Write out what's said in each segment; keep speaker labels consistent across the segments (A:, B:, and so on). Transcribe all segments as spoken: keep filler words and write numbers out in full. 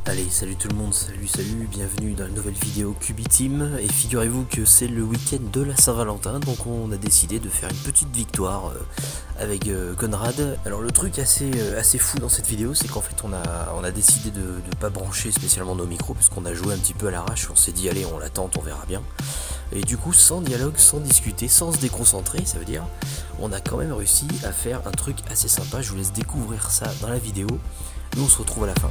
A: Allez, salut tout le monde, salut, salut, bienvenue dans une nouvelle vidéo Cubiteam. Et figurez-vous que c'est le week-end de la Saint-Valentin, donc on a décidé de faire une petite victoire euh, avec euh, Conrad. Alors le truc assez, euh, assez fou dans cette vidéo, c'est qu'en fait on a, on a décidé de ne pas brancher spécialement nos micros, parce qu'on a joué un petit peu à l'arrache, on s'est dit allez on l'attente, on verra bien. Et du coup sans dialogue, sans discuter, sans se déconcentrer, ça veut dire, on a quand même réussi à faire un truc assez sympa. Je vous laisse découvrir ça dans la vidéo, nous on se retrouve à la fin.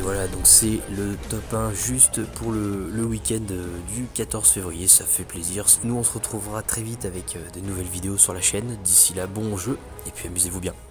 A: voilà, donc c'est le top un juste pour le, le week-end du quatorze février, ça fait plaisir. Nous on se retrouvera très vite avec des nouvelles vidéos sur la chaîne. D'ici là, bon jeu et puis amusez-vous bien.